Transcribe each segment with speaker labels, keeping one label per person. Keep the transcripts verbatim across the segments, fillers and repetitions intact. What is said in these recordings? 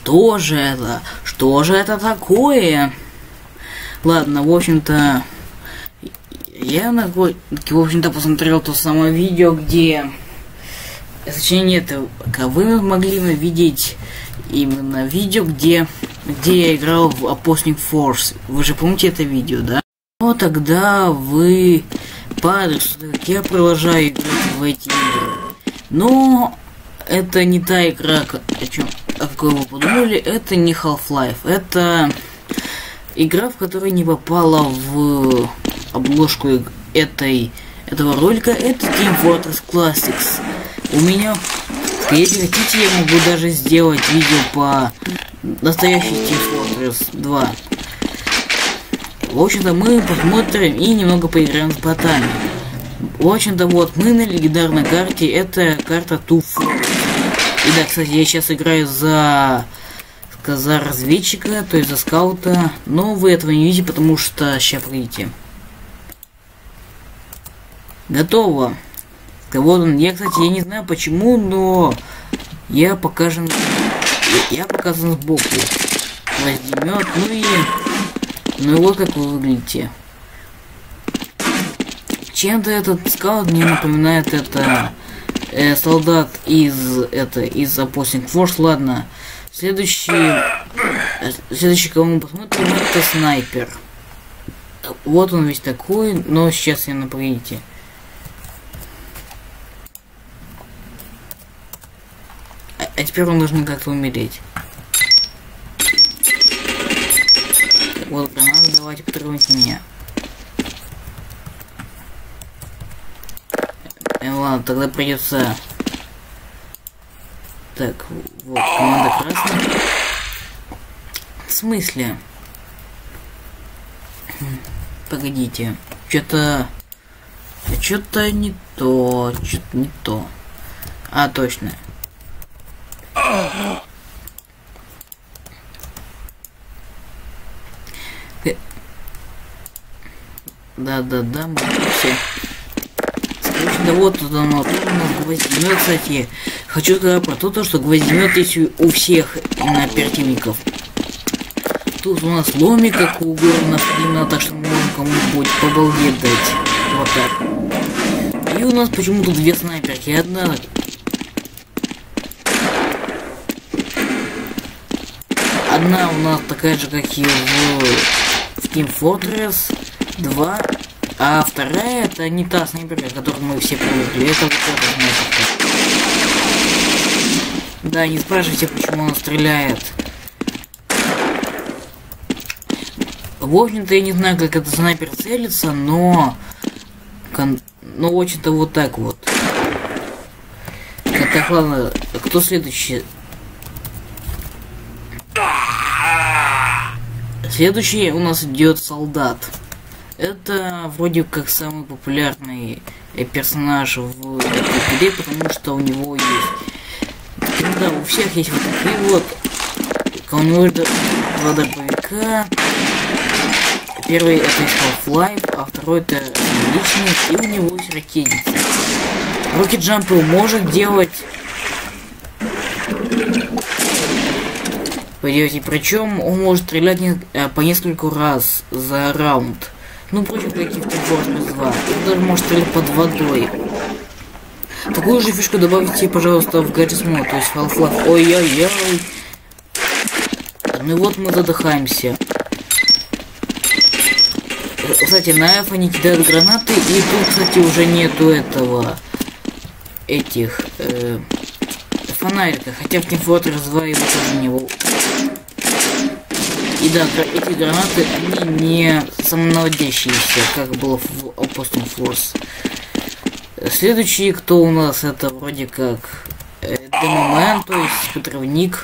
Speaker 1: Что же это? Что же это такое? Ладно, в общем-то, я, в общем-то, посмотрел то самое видео, где... Точнее, нет, вы могли видеть именно видео, где, где я играл в Opposing Force. Вы же помните это видео, да? Но тогда вы падаете, как я продолжаю играть в эти игры. Но это не та игра, о чем о какой вы подумали, это не Half-Life. Это игра, в которой не попала в обложку этой, этого ролика. Это Team Fortress Classics. У меня, если хотите, я могу даже сделать видео по настоящей Team Fortress два. В общем-то, мы посмотрим и немного поиграем с ботами. В общем-то, вот, мы на легендарной карте, это карта Two Fortress. И да, кстати, я сейчас играю за, за разведчика, то есть за скаута, но вы этого не видите, потому что, сейчас погодите. Готово. Вот он, я, кстати, я не знаю почему, но я покажен, я, я показан сбоку. Возьмет, ну и, ну и вот как вы выглядите. Чем-то этот скаут мне напоминает это э, солдат из это из Opposing Force. Ладно, следующий, э, следующий, кого мы посмотрим, это снайпер. Вот он весь такой, но сейчас я напомните. А теперь он должен как-то умереть. Вот граната, давайте потрогайте меня. Э, ладно, тогда придется. Так, вот команда красная. В смысле? Погодите. Что-то. Что-то не то. Что-то не то. А, точно. Да-да-да, мы все. Да вот тут оно, тут у нас гвоздемет, кстати. Хочу сказать про то, что гвоздемет есть у всех именно оперативников. Тут у нас ломик, как у угодно, именно так, что мы можем кому-нибудь побалдеть дать. Вот так. И у нас почему-то две снайперки. Одна... Одна у нас такая же, как и в, в Team Fortress два, а вторая это не та снайперка, которую мы все привыкли. Это вот эта снайперка. Да, не спрашивайте, почему она стреляет. В общем-то, я не знаю, как этот снайпер целится, но... Ну, в общем-то, вот так вот. Так, ладно, кто следующий? Следующий у нас идет солдат. Это вроде как самый популярный персонаж в этой игре, потому что у него есть... Да, у всех есть вот такие вот. У него два дробовика. Первый это из Half-Life, а второй это личный, и у него есть ракетница. Рокет-джампы может делать... Поделайте, причем он может стрелять не, а, по нескольку раз за раунд. Ну, против каких-то Fortress два. Он даже может стрелять под водой. Такую же фишку добавьте, пожалуйста, в Garry's Mod, то есть Half-Life. Ой-ой-ой. Ну и вот мы задыхаемся. Кстати, на F они кидают гранаты, и тут, кстати, уже нету этого... Этих... Э, фонарика, хотя в Team Fortress два его тоже не было. И да, эти гранаты, они не самонаводящиеся, как было в Opposing Force. Следующий, кто у нас, это вроде как э, Демомен, то есть подрывник.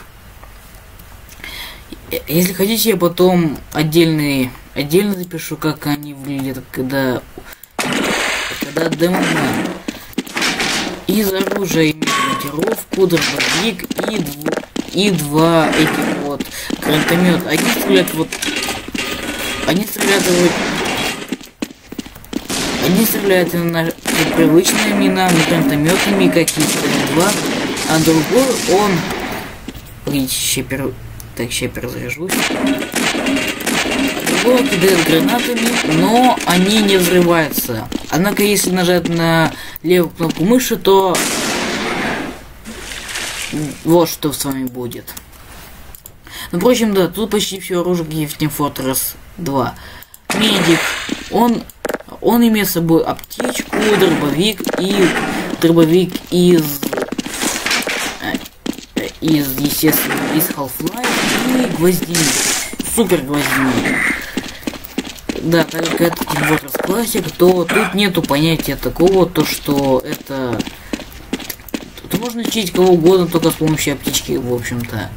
Speaker 1: Если хотите, я потом отдельный, отдельно запишу, как они выглядят, когда, когда Демомен. Из оружия имеет монтировку, дробовик и, дв... и два этих вот гранатомет. Они стреляют вот... Они стреляют вот... Они стреляют на привычными минами, гранатометами, какие-то два, а другой он... Погодите, Так, сейчас перезаряжусь. Другого кидают гранатами, но они не взрываются. Однако, если нажать на левую кнопку мыши, то вот что с вами будет. Ну, впрочем, да, тут почти все оружие, как в Team Fortress два. Медик, он, он имеет с собой аптечку, дробовик и дробовик из, из естественно, из Half-Life и гвоздины, супер гвоздины. Да, так как это Team Fortress Classic, то тут нету понятия такого, то что это... Тут можно лечить кого угодно только с помощью аптечки, в общем-то.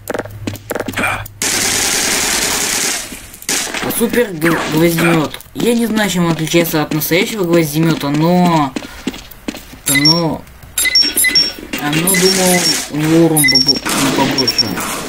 Speaker 1: Супер гвоздемет. Я не знаю, чем он отличается от настоящего гвоздемета, но... Но... Но, думал, у него урон побольше.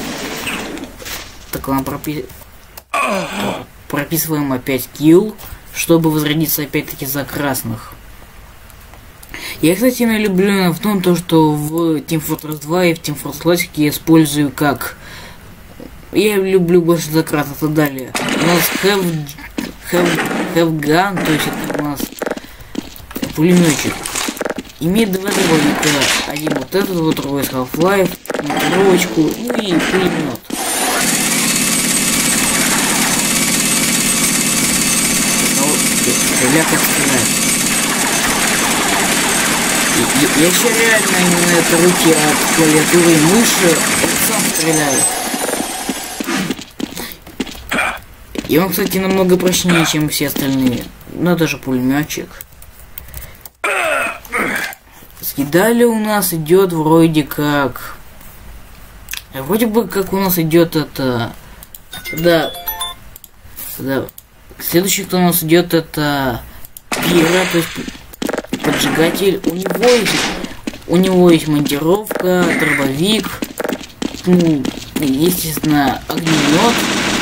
Speaker 1: Так, ладно, пропи... прописываем опять килл, чтобы возродиться опять-таки за красных. Я, кстати, не люблю в том, то, что в Team Fortress два и в Team Fortress Classic я использую как... Я люблю больше за красных и так далее. У нас have, have, have gun, то есть это у нас пулеметчик. Имеет два дробовика. Один вот этот, вот другой с Half-Life, монтировочку, ну и пулемет. Стреляк стреляет. Я еще реально именно это руки от клавиатуры и мыши, он сам стреляет. И он, кстати, намного прочнее, чем все остальные. Но даже пулеметчик. Далее у нас идет вроде как... Вроде бы как у нас идет это... Да. Да. Следующий, кто у нас идет, это... Пира, то есть поджигатель. У него есть... У него есть монтировка, дробовик. Ну, естественно, огнемет.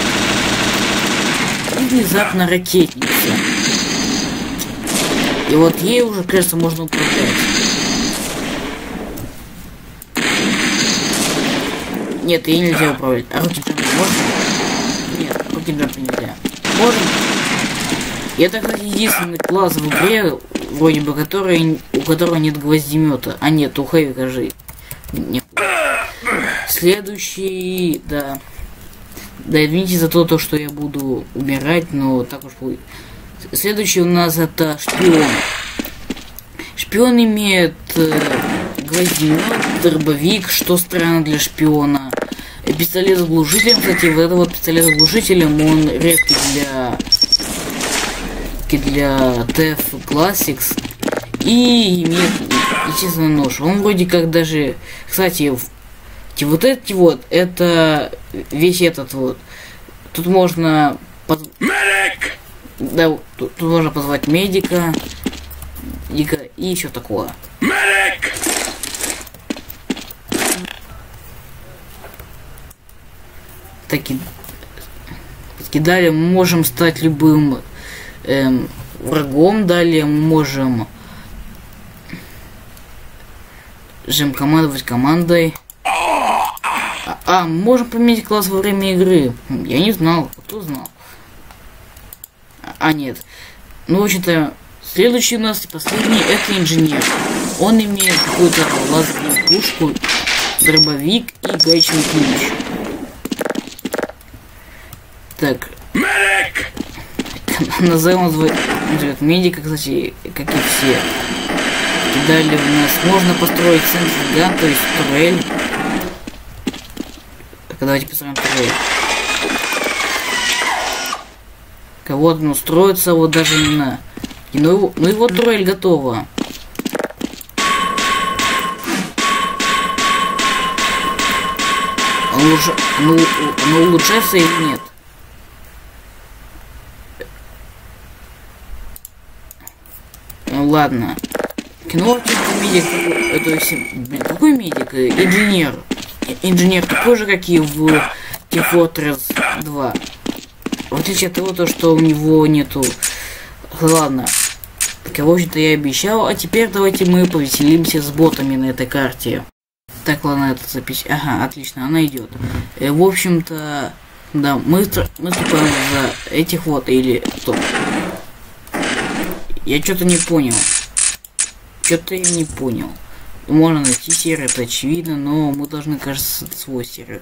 Speaker 1: И внезапно ракетница. И вот ей уже, кажется, можно управлять. Нет, ей нельзя управлять. А руки джампы можно? Нет, руки джампы нельзя. Можно? И это, кстати, единственный класс в игре, вроде бы, который, у которого нет гвоздемета. А нет, у Хэвика же нет. Следующий, да. Да, извините за то, то, что я буду умирать, но так уж будет. Следующий у нас это шпион. Шпион имеет э, гвоздемет, дробовик, что странно для шпиона. Пистолет с глушителем, кстати, вот это вот пистолет с глушителем, он редкий для для ти эф Classics. И имеет, естественно, нож. Он вроде как даже, кстати, вот эти вот, это весь этот вот. Тут можно поз... Да, тут, тут можно позвать медика, медика и еще такое. Медик! Так и далее мы можем стать любым эм, врагом. Далее мы можем жим командовать командой. А, а, можем поменять класс во время игры. Я не знал. Кто знал? А, а нет. Ну, в общем-то, следующий у нас, последний, это инженер. Он имеет какую-то лазерную пушку, дробовик и гаечный ключ. Так. Медик! Назовем его медика, кстати, как и все. И далее у нас можно построить центр ган, то есть турель. Так, давайте построим турель. Кого-то ну, строится вот даже именно. И, ну, ну и вот турель готова. Он уже, ну, ну улучшается или нет? Ну ладно. Кино медик, это блин, какой медик? Инженер. Инженер такой же, как и в Team Fortress два. В отличие от того, то, что у него нету. Ладно. Так, в общем-то, я обещал. А теперь давайте мы повеселимся с ботами на этой карте. Так, ладно, это запись. Ага, отлично, она идет. Э, в общем-то, да, мы, мы ступаем за этих вот, или... Стоп. Я что-то не понял. Что-то я не понял. Можно найти сервер, это очевидно, но мы должны, кажется, свой сервер.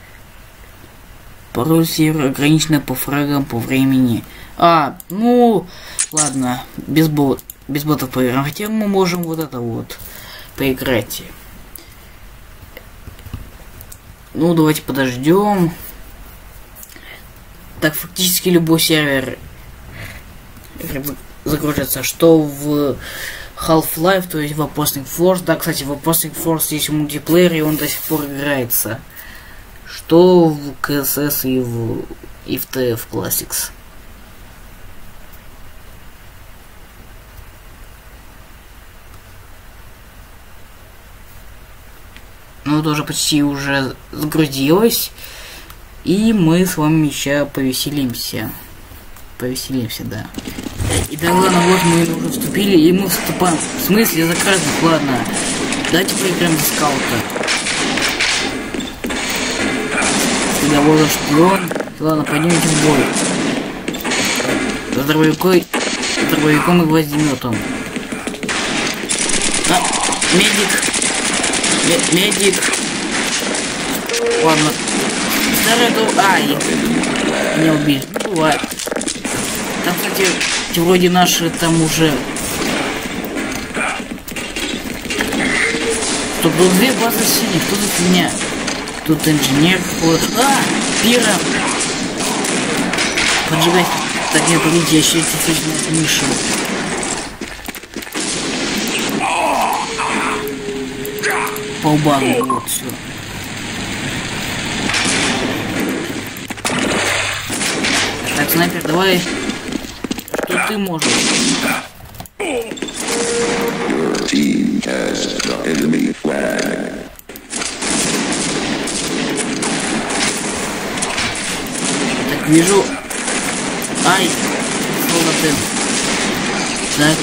Speaker 1: Пароль сервера ограничено по фрагам, по времени. А, ну, ладно, без, бот, без ботов поиграем. Хотя мы можем вот это вот поиграть. Ну, давайте подождем. Так, фактически любой сервер загружается, что в Half-Life, то есть в Opposing Force. Да, кстати, в Opposing Force есть мультиплеер, и он до сих пор играется. Что в кэ эс эс и в, и в тэ эф Classics. Ну, тоже почти уже загрузилось. И мы с вами еще повеселимся. Повеселимся, да. И да ладно, вот мы уже вступили, и мы вступаем. В смысле, за красных, ладно. Давайте поиграем за скаута. Когда вот шпион. Ладно, пойдемте в бой. За дробовиком, за дробовиком и гвоздеметом. А, медик. М медик. Ладно. Старый ду... Ай. Меня убили. Ну, бывает. Там, кстати, вроде наши там уже... Стоп, тут две базы синих. Что за фигня? Тут инженер какой-то. А! Пира! Поджигать. Так, нет, погодите, я еще эти мыши. По лбану, вот, все. Так, снайпер, давай. Что ты можешь? Так, вижу. Ай! Солдаты. Так.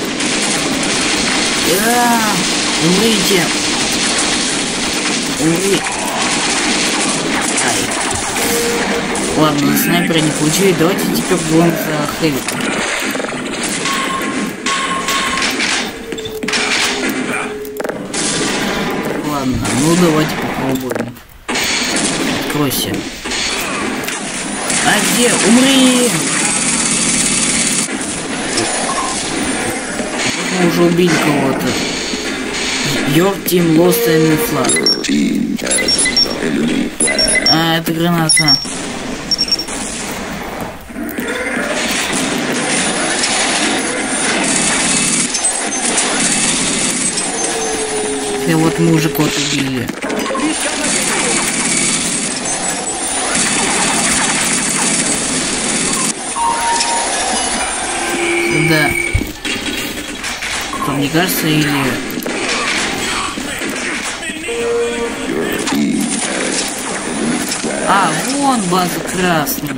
Speaker 1: А, умрите. Умри. Ай. Ладно, снайпера не получили. Давайте теперь будем за хэви. Ладно, ну давайте попробуем. Откройся. А где? Умри! Мы уже убили кого-то. Your team lost enemy flag. А, это граната. И вот мы уже кого-то убили. Да. Что, мне кажется, или... А, вон база красная.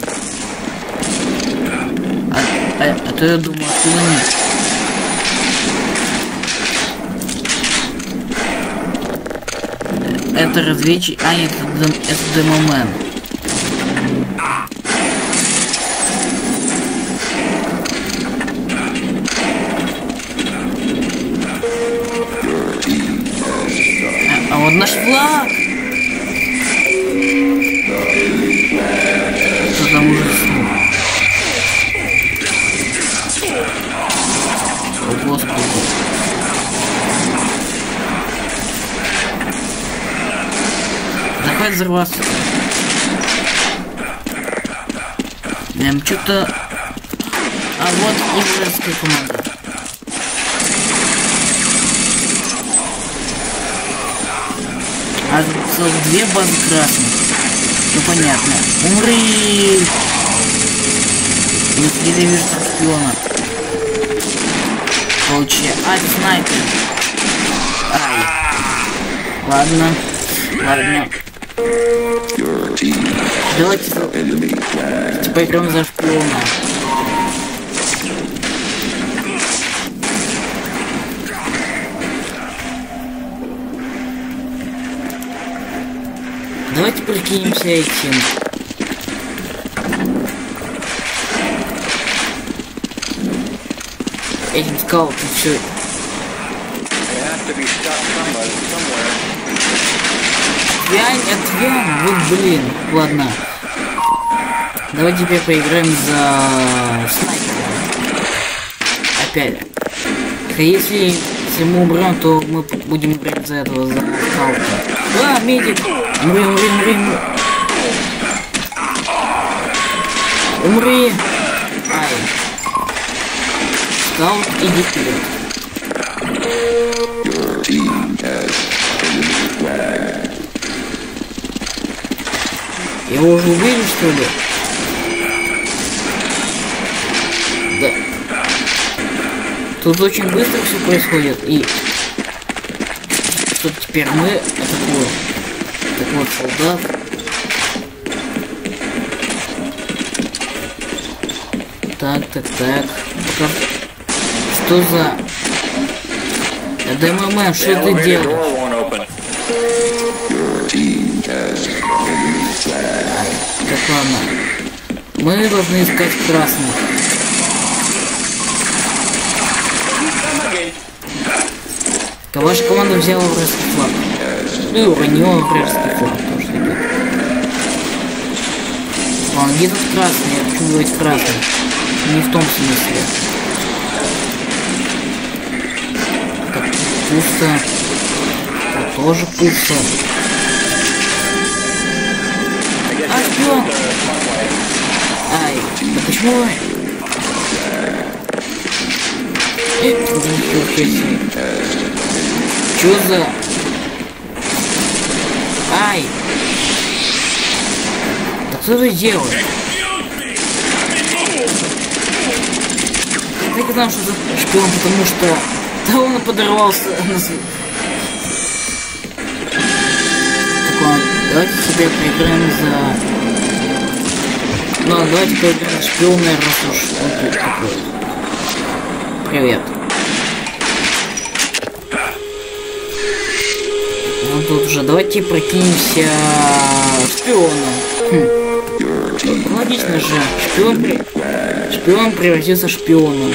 Speaker 1: А, а, а то я думал, откуда нет. Это разведчик... А, нет, это, это демомен. А, а вот наш флаг! Что там уже? О, Господи. Давай взорваться. Прям что-то... А вот израильская команда. А целых две базы красных. Ну понятно. Умри! Не вижу шпиона. Получи. Ай, снайпер. Ай. Ладно. Ладно. Давайте типа поиграем за шпиона. давайте прикинемся этим. Этим скаутом все. Отвянь, отвянь, вот блин, ладно. Давай теперь поиграем за снайпера. Опять. Если, если мы умрем, то мы будем играть за этого, за скаута. А, медик! Умри, умри, умри, умри. Умри! Ай. Скаут, иди вперед. Его уже убили, что ли? Да. Тут очень быстро все происходит, и что теперь мы атакуем. Так вот, солдат. Так, так, так. Пока... Что за... ДММ, что ты делаешь? Так, ладно. Мы должны искать красных. Ваша команда взяла вражеский флаг. Ну и уронила вражеский флаг. Ладно, где тут красный? Я хочу говорить красный. Не в том смысле. Так, пусто. Тут тоже пусто. А, шпион! Ай, да почему? Чё за... Ай! Да что ты делаешь? Я знал, что это шпион, потому что... Да он подорвался на... Так ладно, давайте теперь поиграем за... Ну, давайте поиграем за шпиона, раз уж он тут такой. Привет. Ну тут уже давайте прокинемся шпионом. Хм. Логично же, шпион, при... шпион превратился в шпиона.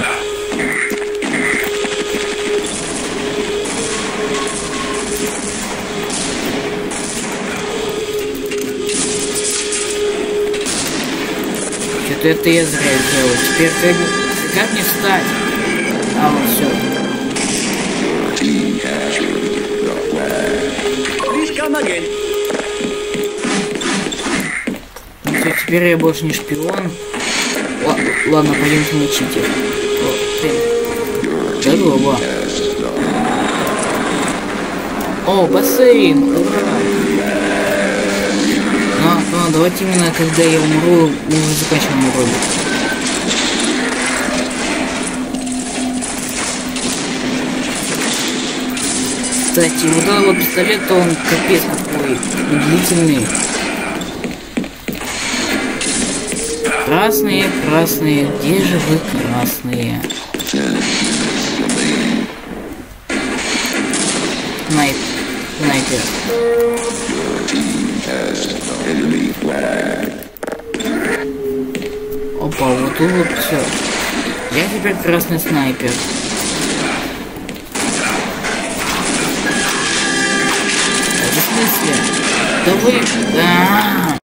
Speaker 1: Что-то это я зря сделал. Теперь как, как не встать? А вот все. Ну, все, теперь я больше не шпион. Л ладно, пойдемте мочите. Здорово. О, бассейн! Ура! Ну, ну, давайте именно когда я умру, мы уже заканчиваем ролик. Кстати, вот этот вот пистолет, он капец какой длительный. Красные, красные, где же вы, красные? Снайп, снайпер. Опа, вот тут вот все. Я теперь красный снайпер. В смысле? Да вы... А-а-а.